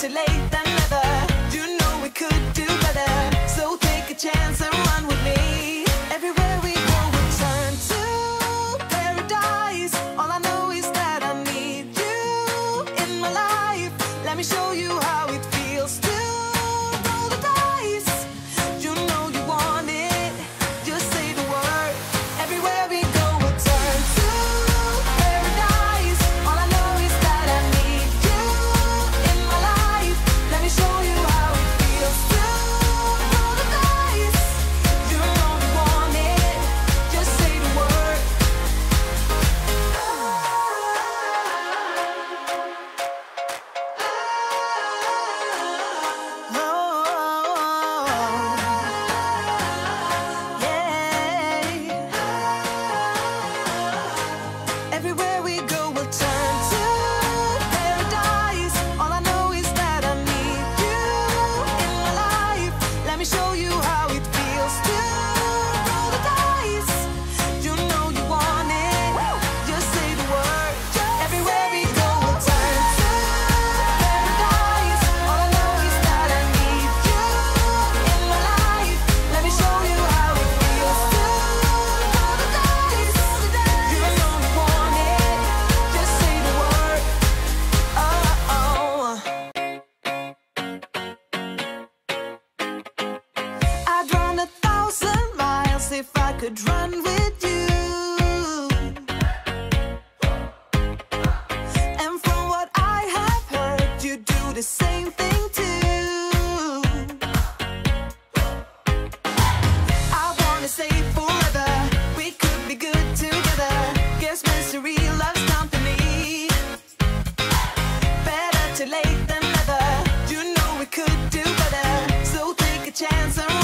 too late than never. You know we could do better. So take a chance and run with me. Everywhere we go, we turn to paradise. All I know is that I need you in my life. Let me show you how it feels to roll the dice. You know you want it, just say the word. Everywhere we go, we turn to paradise. All I know is that I need you in my life. Let me show you how it feels to roll the dice. You know you want it, just say the word. Everywhere we go, we'll turn to paradise. All I know is that I need you in my life. Let me show you how it feels to roll the dice. You know you want it, just say the word. Everywhere we go, we'll turn to paradise. All I know is that I need you in my life. Let me show you how it feels to roll the dice. You know you want it, just say the word. Oh, I'd run 1,000 miles if I could run with you. And from what I have heard, you do the same thing too. I wanna stay forever. We could be good together. Guess misery loves company. Better too late than never. You know we could do better. So take a chance and